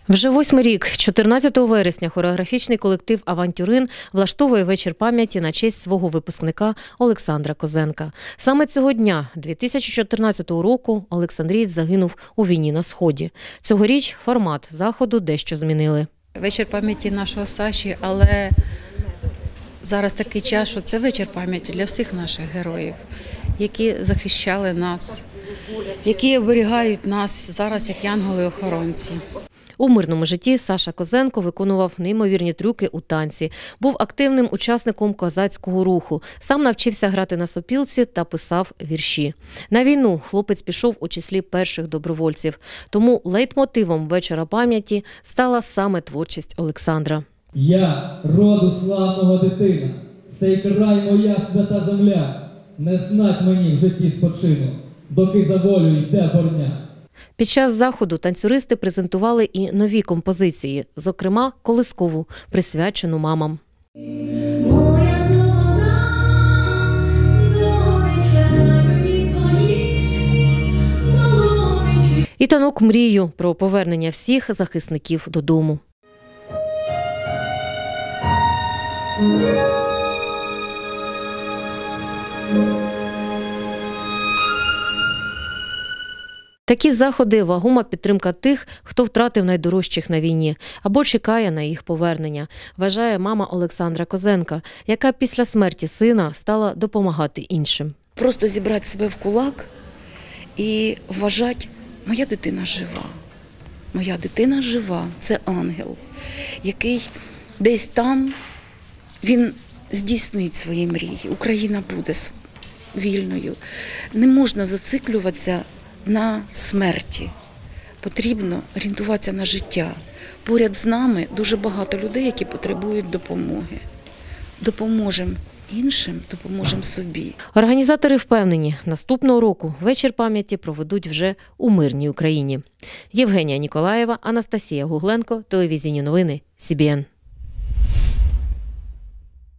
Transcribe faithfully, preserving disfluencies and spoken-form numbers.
Вже восьмий рік, чотирнадцятого вересня, хореографічний колектив «Авантюрин» влаштовує вечір пам'яті на честь свого випускника Олександра Козенка. Саме цього дня, дві тисячі чотирнадцятого року, олександрієць загинув у війні на Сході. Цьогоріч формат заходу дещо змінили. Вечір пам'яті нашого Саші, але зараз такий час, що це вечір пам'яті для всіх наших героїв, які захищали нас, які оберігають нас зараз як янголи-охоронці. У мирному житті Саша Козенко виконував неймовірні трюки у танці. Був активним учасником козацького руху. Сам навчився грати на сопілці та писав вірші. На війну хлопець пішов у числі перших добровольців. Тому лейтмотивом вечора пам'яті стала саме творчість Олександра. Я, роду славного дитина, сей край моя свята земля, не знать мені в житті спочину, доки за волю йде борня. Під час заходу танцюристи презентували і нові композиції, зокрема колискову, присвячену мамам. І танок «Мрію» про повернення всіх захисників додому. Такі заходи – вагома підтримка тих, хто втратив найдорожчих на війні або чекає на їх повернення, вважає мама Олександра Козенка, яка після смерті сина стала допомагати іншим. Просто зібрати себе в кулак і вважати, моя дитина жива, моя дитина жива, це ангел, який десь там, він здійснить свої мрії, Україна буде вільною. Не можна зациклюватися на смерті. Потрібно орієнтуватися на життя. Поряд з нами дуже багато людей, які потребують допомоги. Допоможемо іншим, допоможемо собі. Організатори впевнені, наступного року вечір пам'яті проведуть вже у мирній Україні. Євгенія Ніколаєва, Анастасія Гугленко, телевізійні новини, Сі Бі Ен.